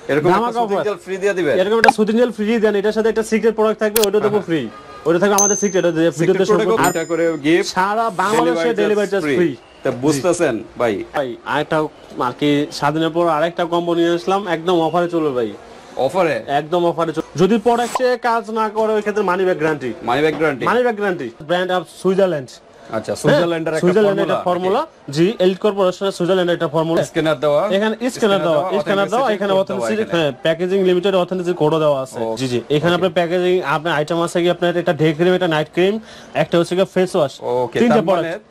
এরকম একটা soothing jail free দিয়ে দিবেন। এরকম একটা সুদিং জেল ফ্রি দেন, এটার সাথে একটা সিক্রেট প্রোডাক্ট থাকবে, ওটা দেবো ফ্রি। ওটা থাকবে আমাদের সিক্রেট, ভিডিওতে শো করব। এটা করে গিফট সারা বাংলাদেশে ডেলিভারি চার্জ ফ্রি। তা বুঝতেছেন ভাই? ভাই আরেকটা আর কি স্বাধীনের পর আরেকটা কম্বো নিয়ে আসলাম, একদম অফারে চলবে ভাই। অফারে? একদম অফারে। যদি প্রোডাক্টে কাজ না করে ওই ক্ষেত্রে money back guarantee. Money back guarantee? Money back guarantee. Brand of Switzerland. আচ্ছা, সুইজারল্যান্ডের একটা ফর্মুলা। জি, এলিট কর্পোরেশনের সুইজারল্যান্ডের একটা ফর্মুলা। স্ক্যানার দেওয়া, এখানে স্ক্যানার দেওয়া, এখানে অথেন্টিসিটি, প্যাকেজিং লিমিটেড অথেন্টিসিটি কোডও দেওয়া আছে। জি জি, এখানে আপনার প্যাকেজিং আপনার আইটেম আছে কি আপনার এটা ডে ক্রিম, এটা নাইট ক্রিম, একটা হচ্ছে কি ফেস ওয়াশ। তিনটা প্রোডাক্ট।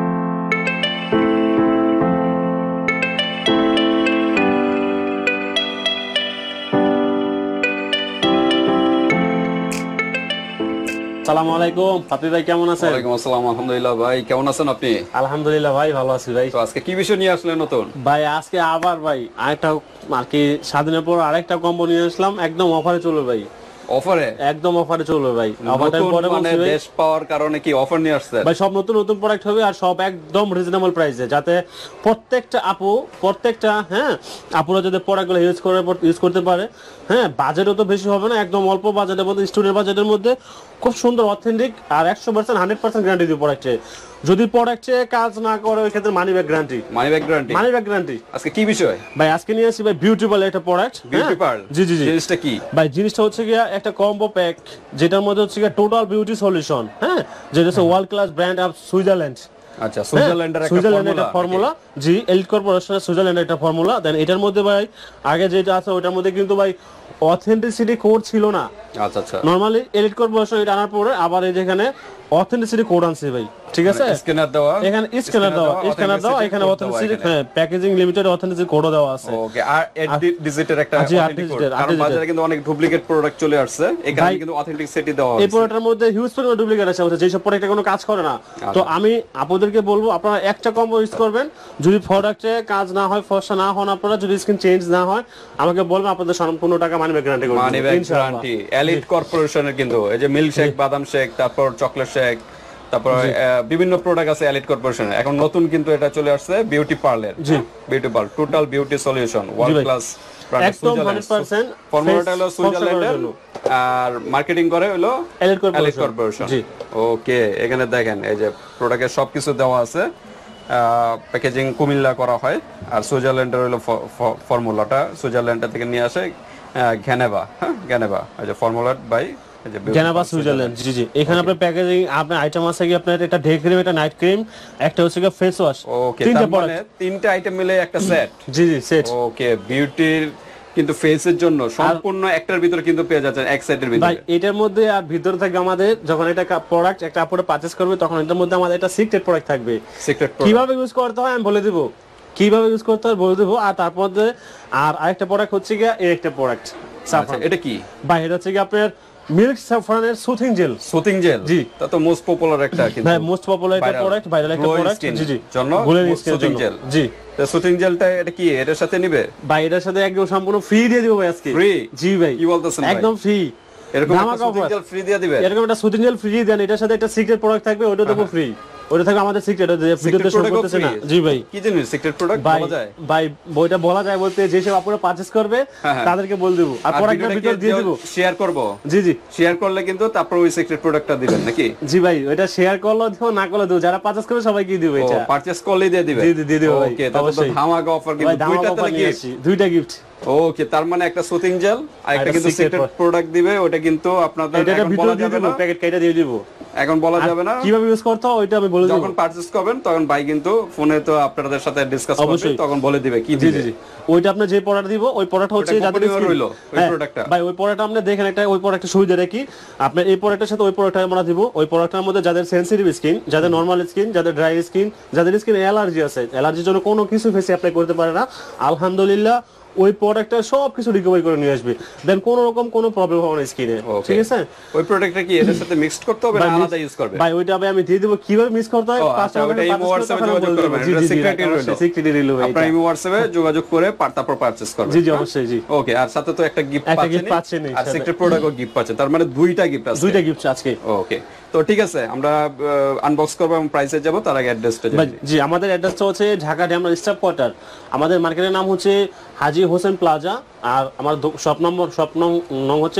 আসসালামু আলাইকুম, পাপি ভাই কেমন আছেন? ওয়ালাইকুম আসসালাম, আলহামদুলিল্লাহ। ভাই কেমন আছেন আপনি? আলহামদুলিল্লাহ ভাই, ভালো আছি ভাই। তো আজকে কি বিষয় নিয়ে আসলেন নতুন? ভাই আজকে আবার ভাই আরেকটা আর কি স্বাধীনের পর আরেকটা কম্বো নিয়ে আসলাম, একদম অফারে চলবে ভাই। অফারে? একদম অফারে চলবে ভাই। মানে দেশ পাওয়ার কারণে কি অফার নিয়ে আসছে ভাই? সব নতুন নতুন প্রোডাক্ট হবে আর সব একদম রিজনেবল প্রাইসে, যাতে প্রত্যেকটা আপুরা যদি প্রোডাক্টগুলো ইউজ করতে পারে। হ্যাঁ, বাজেটও তো বেশি হবে না, একদম অল্প বাজেটের মধ্যে, স্টুডেন্ট বাজেটের মধ্যে খুব সুন্দর অথেন্টিক আর 100% 100% গ্যারান্টি দিব প্রোডাক্টে। যদি প্রোডাক্টে কাজ না করে ওই ক্ষেত্রে money back guarantee. Money back guarantee? Money back guarantee. আজকে কি বিষয় ভাই? আজকে নিয়ে আসি ভাই বিউটি পার্ল একটা প্রোডাক্ট। Beauty Pearl? জি জি জি। জিনিসটা কি ভাই? জিনিসটা হচ্ছে গিয়া একটা কম্বো প্যাক, যেটার মধ্যে হচ্ছে গিয়া টোটাল বিউটি সলিউশন। হ্যাঁ, যেটা হচ্ছে world class brand of Switzerland. আচ্ছা, সুইজারল্যান্ডের একটা ফর্মুলা। জি, এলিট কর্পোরেশনের সুইজারল্যান্ডের একটা ফর্মুলা। দেন এটার মধ্যে ভাই আগে যেটা আছে ওটার মধ্যে কিন্তু ভাই অথেন্টিসিটি কোড ছিল না। আচ্ছা আচ্ছা। নরমালি এলিট কর্পোরেশন এটা আনার পরে আবার এই যেখানে অথেন্টিসিটি কোড আনছে ভাই, ঠিক আছে? স্ক্যানার দেওয়া, এখানে স্ক্যানার দেওয়া, এখানে অথেন্টিসিটি প্যাকেজিং লিমিটেড অথেন্টিসিটি কোডও দেওয়া আছে। ওকে, আর 8 ডিজিটের একটা অথেন্টিক কোড। কারণ বাজারে কিন্তু অনেক ডুপ্লিকেট প্রোডাক্ট চলে আসছে, এখানে কিন্তু অথেন্টিসিটি দেওয়া আছে। এই প্রোডাক্টের মধ্যে হিউজ পরিমাণ ডুপ্লিকেট আছে, যেসব প্রোডাক্টে কোনো কাজ করে না। তো আমি আপনাদেরকে বলবো আপনারা একটা কম্বো ইউজ করবেন। যদি প্রোডাক্টে কাজ না হয়, ফর্সা না হন আপনারা, যদি স্কিন চেঞ্জ না হয় আমাকে বলবেন, আপনাদের সম্পূর্ণ টাকা মানি ব্যাক গ্যারান্টি করব। মানি ব্যাক গ্যারান্টি এলিট কর্পোরেশনের কিন্তু এই যে মিল্ক শেক, বাদাম শেক, তারপর চকলেট শেক, তারপর বিভিন্ন প্রোডাক্ট আছে এলিট কর্পোরেশনের। এখন নতুন কিন্তু এটা চলে আসছে বিউটি পার্লের। জি, Beauty Pearl total beauty solution world class একদম 100%। ফর্মুলাটা হলো সুইজারল্যান্ডের আর মার্কেটিং করে হলো এলিট কর্পোরেশন। জি, ওকে। এখানে দেখেন এই যে প্রোডাক্টের সবকিছু দেওয়া আছে, প্যাকেজিং কুমিল্লা করা হয়। আর সুইজারল্যান্ডের হলো ফর্মুলাটা সুইজারল্যান্ড থেকে নিয়ে আসে ঘেনেভা। হ্যাঁ, ঘেনেভা এই যে ফর্মুলা বাই জেনেভা সুইজারল্যান্ড। জি জি, এখানে আপনার প্যাকেজিং আপনার আইটেম আছে কি আপনার এটা ডে ক্রিম, এটা নাইট ক্রিম, একটা হচ্ছে কি ফেস ওয়াশ। ওকে, মানে তিনটা আইটেম মিলে একটা সেট। জি জি, সেট। ওকে, বিউটির কিন্তু ফেসের জন্য সম্পূর্ণ একটার ভিতরে কিন্তু পেয়ে যাচ্ছেন এক সেটের ভিতরে। ভাই এটার মধ্যে আর ভিতরে থাকবে আমাদের, যখন এটা প্রোডাক্ট একটা আপুরে পারচেজ করবে তখন এটার মধ্যে আমাদের একটা সিক্রেট প্রোডাক্ট থাকবে। সিক্রেট প্রোডাক্ট কিভাবে ইউজ করতে হয় আমি বলে দেব, কিভাবে ইউজ করতে হয় বলে দেব। আর তারপর আর আরেকটা প্রোডাক্ট হচ্ছে কি এই একটা প্রোডাক্ট সাফরান। এটা কি ভাই? এটা হচ্ছে কি আপনার মিল্ক স্যাফরানের সুথিং জেল। Soothing gel? জি, তা তো মোস্ট পপুলার একটা কিন্তু। ভাই মোস্ট পপুলার একটা প্রোডাক্ট, ভাইরাল একটা প্রোডাক্ট। জি জি, জন্য সুথিং জেল। জি, তো সুথিং জেলটা এটা কি এর সাথে নিবে? ভাই এটার সাথে একদম সম্পূর্ণ ফ্রি দিয়ে দিব ভাই আজকে। ফ্রি? জি ভাই, কি বলতেছেন ভাই? একদম ফ্রি। এরকম একটা সুথিং জেল ফ্রি দিয়ে দিবেন? এরকম একটা সুথিং জেল ফ্রি দেন, এটার সাথে একটা সিক্রেট প্রোডাক্ট থাকবে, ওটা দেব ফ্রি। ওটা থাকবে আমাদের সিক্রেট, ভিডিওতে শো করতেছে না। জি ভাই। কি জিনিস সিক্রেট প্রোডাক্ট বলা যায়? ভাই বইটা বলা যায় বলতে যেসব আপনারা পারচেজ করবে তাদেরকে বল দেব, আর প্রোডাক্টের ভিতর দিয়ে দেব, শেয়ার করব। জি জি, শেয়ার করলে কিন্তু তারপর ওই সিক্রেট প্রোডাক্টটা দিবেন নাকি? জি ভাই, ওটা শেয়ার করলে দেব, না করলে দেব, যারা পারচেজ করবে সবাইকে দিব এটা। পারচেজ করলেই দিয়ে দিবেন? জি জি, দিয়ে দেব ভাই। ওকে, তাহলে তো ধামাকা অফার কিন্তু দুইটাতে গিফট, দুইটা গিফট। ওকে, তার মানে একটা সুথিং জেল আর একটা কিন্তু সিক্রেট প্রোডাক্ট দিবে, ওটা কিন্তু আপনাদের এখন বলা যাবে না, প্যাকেট কেটে দিয়ে দিব, এখন বলা যাবে না। কিভাবে ইউজ করতে হয় ওইটা আমি বলে দেব। যখন পারচেজ করবেন তখন ভাই কিন্তু ফোনে তো আপনাদের সাথে ডিসকাস করবে, তখন বলে দিবে কি দিবে। জি জি, ওইটা আপনি যে প্রোডাক্ট দিব ওই প্রোডাক্ট হচ্ছে যাদের হইলো ওই প্রোডাক্টটা। ভাই ওই প্রোডাক্ট আপনি দেখেন, একটা ওই প্রোডাক্টের সুবিধা কি আপনি এই প্রোডাক্টের সাথে ওই প্রোডাক্ট আমরা দিব। ওই প্রোডাক্টের মধ্যে যাদের সেনসিটিভ স্কিন, যাদের নরমাল স্কিন, যাদের ড্রাই স্কিন, যাদের স্কিন অ্যালার্জি আছে, অ্যালার্জির জন্য কোনো কিছু ফেসে অ্যাপ্লাই করতে পারে না, আলহামদুলিল্লাহ ওই প্রোডাক্টটা সবকিছু রিকভারি করে নিয়ে আসবে, দেন কোনো রকম কোনো প্রবলেম হবে না স্কিনে। ঠিক আছে, ওই প্রোডাক্টটা কি এর সাথে মিক্সড করতে হবে না আলাদা ইউজ করবে? ভাই ওইটা আমি দিয়ে দেব কিভাবে মিক্স করতে হয়। ওটা ইমো হোয়াটসঅ্যাপে যোগাযোগ করবেন, এটা সিক্রেটই রইলো। আপনারা ইমো হোয়াটসঅ্যাপে যোগাযোগ করে তারপর পারচেজ করবেন। জি জি, অবশ্যই। জি, ওকে। আর সাথে তো একটা গিফট পাচ্ছেন, আর সাথে সিক্রেট প্রোডাক্টও গিফট পাচ্ছেন, তার মানে দুইটা গিফট আছে। দুইটা গিফট আজকে। ওকে, তো ঠিক আছে, আমরা আনবক্স করব এবং প্রাইসে যাব, তার আগে অ্যাড্রেসটা জানি। জি, আমাদের অ্যাড্রেসটা হচ্ছে ঢাকা ড্যামরা স্টাফ কোয়ার্টার। আমাদের মার্কেটের নাম হচ্ছে হাজী হোসেন প্লাজা, আর আমার শপ নং হচ্ছে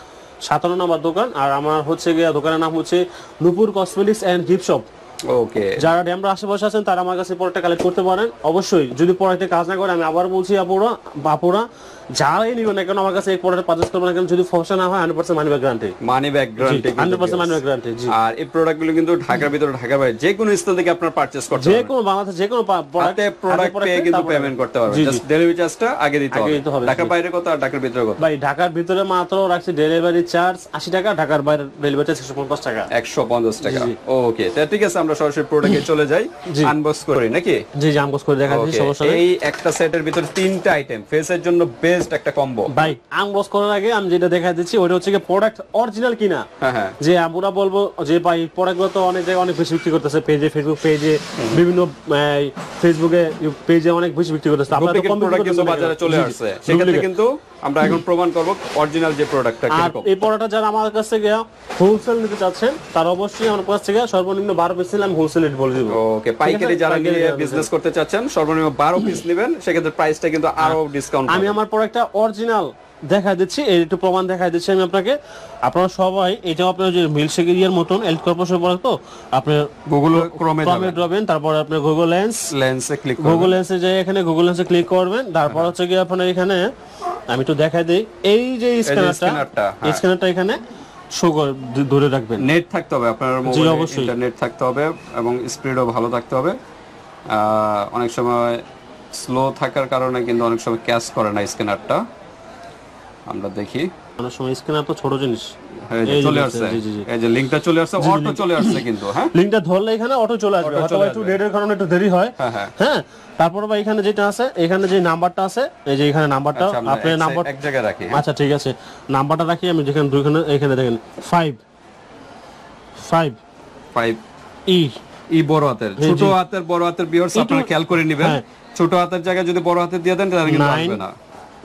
57 নম্বর দোকান, আর আমার হচ্ছে গিয়ে দোকানের নাম হচ্ছে Nupur cosmetics and gift shop. Okay, যারা ড্যামরা আশেপাশে আছেন তারা আমার কাছে প্রোডাক্টটা কালেক্ট করতে পারেন। অবশ্যই যদি প্রোডাক্টে কাজ না করে, আমি আবার বলছি আপুরা যারাই নিবেন না কেন আমার কাছে এই প্রোডাক্ট পারচেজ করবেন না কেন, যদি ফসা না হয় 100% money back guarantee. Money back guarantee 100% money back guarantee. জি, আর এই প্রোডাক্টগুলো কিন্তু ঢাকার ভিতরে, ঢাকার বাইরে যে কোনো স্থান থেকে আপনারা পারচেজ করতে পারবেন, যে কোনো বাংলাদেশ যে কোনো প্রোডাক্ট পেয়ে কিন্তু পেমেন্ট করতে পারবেন। জাস্ট ডেলিভারি চার্জটা আগে দিতে হবে। ঢাকার বাইরে কত আর ঢাকার ভিতরে কত? ভাই ঢাকার ভিতরে মাত্র রাখছি ডেলিভারি চার্জ 80 টাকা, ঢাকার বাইরে ডেলিভারি চার্জ 150 টাকা। 150 টাকা। ওকে, তাহলে ঠিক আছে, আমরা সরাসরি প্রোডাক্টে চলে যাই, আনবক্স করি নাকি? জি জি, আনবক্স করে দেখা দিচ্ছি, সমস্যা নেই। এই একটা সেটের ভিতরে 3টা আইটেম, ফেসের জন্য বেস্ট একটা কম্বো। ভাই আনবক্স করার আগে আমি যেটা দেখা দিচ্ছি ওটা হচ্ছে কি প্রোডাক্ট অরিজিনাল কিনা। হ্যাঁ, যে আমরা বলবো যে ভাই প্রোডাক্টগুলো তো অনেক জায়গায় অনেক বেশি বিক্রি করতেছে, পেজে, ফেসবুক পেজে, বিভিন্ন ফেসবুকে পেজে অনেক বেশি বিক্রি করতেছে। আপনারা তো কম প্রোডাক্ট কিন্তু বাজারে চলে আসছে, সেক্ষেত্রে কিন্তু আমরা এখন প্রমাণ করব অরিজিনাল যে প্রোডাক্টটা কিরকম। এই প্রোডাক্টটা যারা আমার কাছ থেকে হোলসেল নিতে চাচ্ছেন তারা অবশ্যই আমার কাছ থেকে সর্বনিম্ন 12 পিস নিলে আমি হোলসেল রেট বলে দিব। ওকে, পাইকারি যারা নিয়ে বিজনেস করতে চাচ্ছেন সর্বনিম্ন 12 পিস নেবেন, সেক্ষেত্রে প্রাইসটা কিন্তু আরো ডিসকাউন্ট। আমি আমার প্রোডাক্টটা অরিজিনাল দেখা দিচ্ছি, এই একটু প্রমাণ দেখা দিচ্ছি আমি আপনাকে। আপনারা সবাই এটা আপনার যে মিল্কশেক এরিয়ার মতন এল কর্পোরেশন প্রোডাক্ট, তো আপনি গুগল ক্রোমে যাবেন, তারপর আপনি গুগল লেন্সে ক্লিক করবেন, গুগল লেন্সে যাই, এখানে গুগল লেন্সে ক্লিক করবেন, তারপর হচ্ছে কি আপনার এখানে আমি একটু দেখাই দেই, এই যে স্ক্যানারটা এখানে শো করে ধরে রাখবেন। নেট থাকতে হবে আপনার মোবাইলে, ইন্টারনেট থাকতে হবে এবং স্পিডও ভালো থাকতে হবে। অনেক সময় স্লো থাকার কারণে কিন্তু অনেক সময় ক্যাচ করে না স্ক্যানারটা। আমরা দেখি, অনেক সময় স্ক্যানার তো ছোট জিনিস চলে আসছে, এই যে লিংকটা চলে আসছে, অটো চলে আসছে কিন্তু। হ্যাঁ, লিংকটা ধরলে এখানে অটো চলে আসবে, অথবা একটু নেটের কারণে একটু দেরি হয়। হ্যাঁ, তারপর ভাই এখানে যেটা আছে, এখানে যে নাম্বারটা আছে, এই যে এখানে নাম্বারটা আপনি নাম্বার এক জায়গায় রাখি। আচ্ছা ঠিক আছে, নাম্বারটা রাখি আমি, যেখানে দুইখানে এখানে দেখেন 5 ই বড় হাতের, ছোট হাতের, বড় হাতের ভিউয়ার্স আপনারা খেয়াল করে নেবেন। ছোট হাতের জায়গায় যদি বড় হাতের দিয়ে দেন তাহলে কিন্তু আসবে না।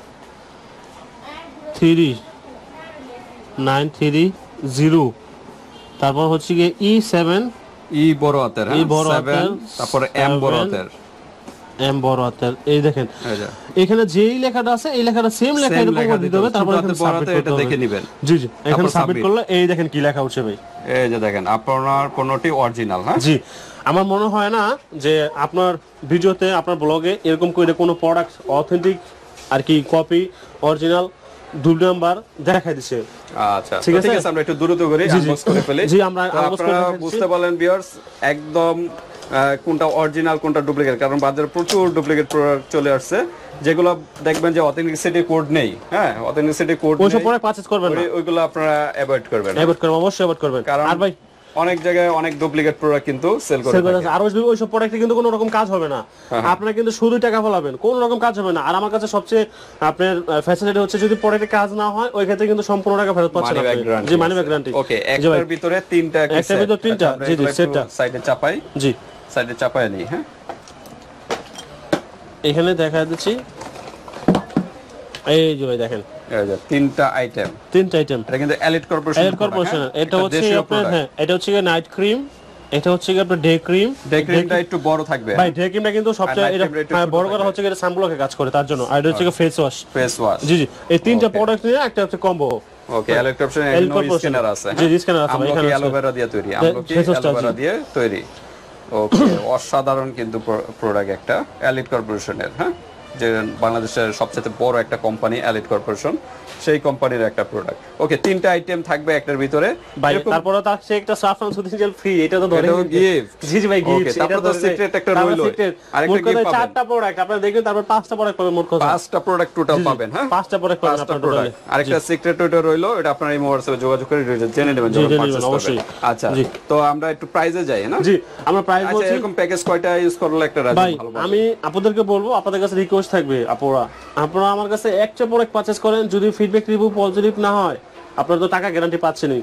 3930, তারপর হচ্ছে গিয়ে E7, ই বড় হাতের, ই বড় হাতের, তারপর এম বড় হাতের, এম বড় হাতের। এই দেখেন এখানে যেই লেখাটা আছে এই লেখাটা সেম লেখা এরকম করে দিতে হবে, তারপর এখানে সাবমিট এটা দেখে নেবেন। জি জি, এখানে সাবমিট করলে এই দেখেন কি লেখা উঠছে ভাই, এই যে দেখেন আপনার পণ্যটি অরিজিনাল। হ্যাঁ জি, আমার মনে হয় না যে আপনার ভিডিওতে, আপনার ব্লগে এরকম করে কোনো প্রোডাক্ট অথেন্টিক আর কি কপি অরিজিনাল 2 নাম্বার দেখাই দিছে। আচ্ছা ঠিক আছে, আমরা একটু দ্রুত করে আনবক্স করে ফেলি। জি, আমরা আনবক্স করে বুঝতে পারলেন ভিউয়ার্স একদম কোনটা অরিজিনাল কোনটা ডুপ্লিকেট, কারণ বাজারে প্রচুর ডুপ্লিকেট প্রোডাক্ট চলে আসছে, যেগুলো দেখবেন যে অথেন্টিসিটি কোড নেই। হ্যাঁ, অথেন্টিসিটি কোড নেই, ওইসব প্রোডাক্ট পারচেজ করবেন না, ওইগুলো আপনারা অ্যাভয়েড করবেন। অবশ্যই অ্যাভয়েড করবেন। আর ভাই অনেক জায়গায় অনেক ডুপ্লিকেট প্রোডাক্ট কিন্তু সেল করে থাকে, আর ওইসব প্রোডাক্টে কিন্তু কোনো রকম কাজ হবে না, আপনারা কিন্তু শুধু টাকা ফলাবেন, কোনো রকম কাজ হবে না। আর আমার কাছে সবচেয়ে আপনার ফ্যাসিলিটি হচ্ছে যদি প্রোডাক্টে কাজ না হয় ওই ক্ষেত্রে কিন্তু সম্পূর্ণ টাকা ফেরত পাচ্ছেন আপনি। জি, মানি ব্যাক গ্যারান্টি। ওকে, একটার ভিতরে তিনটা, একটার ভিতরে তিনটা। জি জি, সেটটা সাইডে চাপাই। জি, সাইডে চাপাই নেই। হ্যাঁ, এখানে দেখা দিচ্ছি, এই যে ভাই দেখেন তিনটা আইটেম, এটা কিন্তু এলিট কর্পোরেশন। এটা হচ্ছে আপনার, হ্যাঁ এটা হচ্ছে নাইট ক্রিম, এটা হচ্ছে আপনার ডে ক্রিম। ক্রিমটা একটু বড় থাকবে। ভাই ডে ক্রিমটা কিন্তু সবচেয়ে বড় করা হচ্ছে এটা সানব্লকে কাজ করে তার জন্য, আর এটা হচ্ছে ফেস ওয়াশ। জি জি, এই তিনটা প্রোডাক্ট নিয়ে একটা হচ্ছে combo. Okay, Elite Corporation scanner আছে। জি, স্ক্যানার আছে, এখানে অ্যালোভেরা দিয়ে তৈরি, অ্যালোভেরা দিয়ে তৈরি। ওকে, অসাধারণ কিন্তু প্রোডাক্ট একটা এলিট কর্পোরেশনের। হ্যাঁ, যে বাংলাদেশের সবচেয়ে বড় একটা কোম্পানি এলিট কর্পোরেশন, সেই কোম্পানির একটা প্রোডাক্ট। ওকে, তিনটা আইটেম থাকবে একটার ভিতরে। তারপরে তার সে একটা সাফরান সুদিন জেল ফ্রি, এটা তো ধরে গিফট। জি জি ভাই, গিফট। এটা তো সিক্রেট একটা রইলো, আরেকটা গিফট পাবেন। চারটা প্রোডাক্ট আপনারা দেখবেন, তারপর 5টা প্রোডাক্ট পাবেন, মোট কথা 5টা প্রোডাক্ট টোটাল পাবেন। হ্যাঁ, 5টা প্রোডাক্ট পাবেন আপনারা টোটালি। আরেকটা সিক্রেট ওইটা রইলো, এটা আপনারা এই মোবাইলে যোগাযোগ করে জেনে নেবেন যখন পারচেজ করবেন। আচ্ছা, তো আমরা একটু প্রাইসে যাই। না জি, আমরা প্রাইস বলছি। আচ্ছা, এরকম প্যাকেজ কয়টা ইউজ করলে একটা রাজি ভালো? ভাই আমি আপনাদেরকে বলবো, আপনাদের কাছে রিকোয়েস্ট থাকবে, আপনারা আমার কাছে একটা প্রোডাক্ট পারচেজ করেন, যদি ফিডব্যাক রিভিউ পজিটিভ না হয় আপনারা তো টাকা গ্যারান্টি পাচ্ছেনই।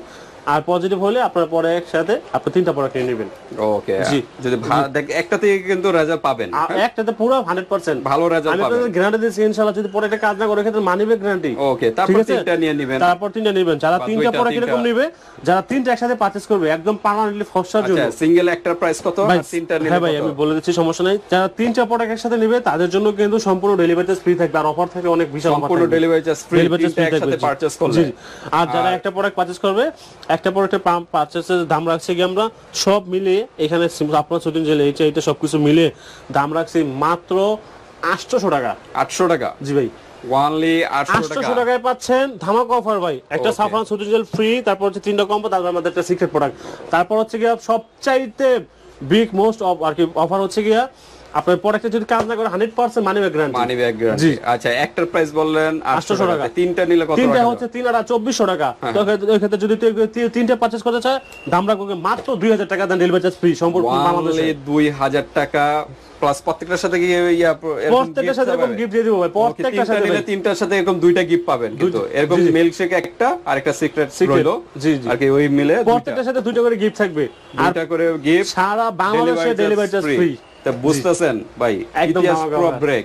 আর পজিটিভ হলে আপনার পরে একসাথে আপনি 3টা প্রোডাক্ট নিয়ে নেবেন। ওকে, যদি দেখ একটা থেকে কিন্তু রেজাল্ট পাবেন, একটাতে পুরো 100% ভালো রেজাল্ট পাবেন। আমি গ্যারান্টি দিচ্ছি ইনশাআল্লাহ, যদি পরে একটা কাজ না করে ক্ষেত্রে মানি ব্যাক গ্যারান্টি। ওকে, তারপর 3টা নিয়ে নেবেন, তারপর 3টা নেবেন। যারা 3টা প্রোডাক্ট এরকম নেবে, যারা 3টা একসাথে পারচেজ করবে একদম পার্মানেন্টলি ফর্সার জন্য। আচ্ছা, সিঙ্গেল একটা প্রাইস কত আর 3টা নিলে? হ্যাঁ ভাই, আমি বলে দিচ্ছি, সমস্যা নাই। যারা 3টা প্রোডাক্ট একসাথে নেবে তাদের জন্য কিন্তু সম্পূর্ণ ডেলিভারি চার্জ ফ্রি থাকবে, আর অফার থাকবে অনেক বিশাল অফার, সম্পূর্ণ ডেলিভারি চার্জ ফ্রি একসাথে পারচেজ করলে। আর যারা একটা প্রোডাক্ট পারচেজ করবে, একটা প্রোডাক্টের পারচেজের দাম রাখছি কি আমরা সব মিলিয়ে এখানে আপনার শুটিং জেল এইটা সবকিছু মিলিয়ে দাম রাখছি মাত্র 800 টাকা। 800 টাকা? জি ভাই, ওনলি 800 টাকায় পাচ্ছেন ধামাকা অফার ভাই। একটা সাফরান শুটিং জেল ফ্রি, তারপর হচ্ছে 3টা কম্বো, তারপর আমাদের একটা সিক্রেট প্রোডাক্ট, তারপর হচ্ছে গিয়া সবচাইতে বিগ মোস্ট অফ আর কি অফার হচ্ছে গিয়া আপনার প্রোডাক্টে যদি কাজ না করে 100% money back guarantee. Money back guarantee. আচ্ছা, একটার প্রাইস বললেন 800 টাকা, 3টা নিলে কত টাকা? 3টা হচ্ছে 3 আর 2400 টাকা। তো এই ক্ষেত্রে যদি 3টা পারচেজ করতে চায় দাম রাখবে মাত্র 2000 টাকা, দেন ডেলিভারি চার্জ ফ্রি সম্পূর্ণ বাংলাদেশে। 2000 টাকা প্লাস প্রত্যেকটার সাথে কি প্রত্যেকটার সাথে এরকম গিফট দিয়ে দিব ভাই, প্রত্যেকটার সাথে। 3টার সাথে এরকম 2টা গিফট পাবেন, কিন্তু এরকম মিল্কশেক একটা আর একটা সিক্রেট রইলো। জি জি, আর কি ওই মিলে প্রত্যেকটার সাথে 2টা করে গিফট থাকবে, 2টা করে গিফট, সারা বাংলাদেশে ডেলিভারি চার্জ ফ্রি। তা বুঝতেছেন ভাই, ইতিহাস পুরো ব্রেক।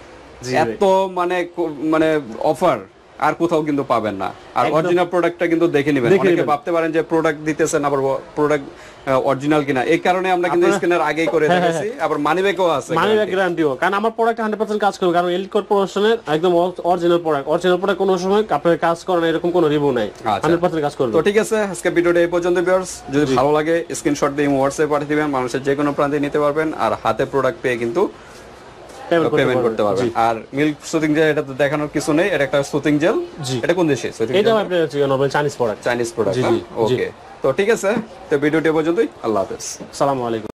এত মানে অফার আর কোথাও কিন্তু পাবেন না। আর অরিজিনাল প্রোডাক্টটা কিন্তু দেখে নেবেন। অনেকে ভাবতে পারেন যে প্রোডাক্ট দিতেছেন আবার প্রোডাক্ট অরিজিনাল কিনা, এই কারণে আমরা কিন্তু স্ক্যানার আগেই করে দিয়েছি। আবার মানি ব্যাকও আছে, মানি ব্যাক গ্যারান্টিও, কারণ আমার প্রোডাক্ট 100% কাজ করবে, কারণ এলিট কর্পোরেশনের একদম অরিজিনাল প্রোডাক্ট কোনো সময় আপনার কাজ করে না, এরকম কোনো রিভিউ নাই, 100% কাজ করবে। তো ঠিক আছে, আজকে ভিডিওটা এই পর্যন্ত ভিউয়ার্স। যদি ভালো লাগে স্ক্রিনশট দিয়ে হোয়াটসঅ্যাপে পাঠিয়ে দিবেন, মানুষের যে কোনো প্রান্তে নিতে পারবেন, আর হাতে প্রোডাক্ট পেয়ে কিন্তু পেমেন্ট করতে পারবেন। আর মিল্ক সুতিং জেল, এটা তো দেখানোর কিছু নেই, এটা একটা সুতিং জেল। এটা কোন দেশে? এটা আপনার নরমাল চাইনিজ প্রোডাক্ট। ওকে, তো ঠিক আছে, তো ভিডিওটি পর্যন্তই। আল্লাহ হাফেজ, আসসালামু আলাইকুম।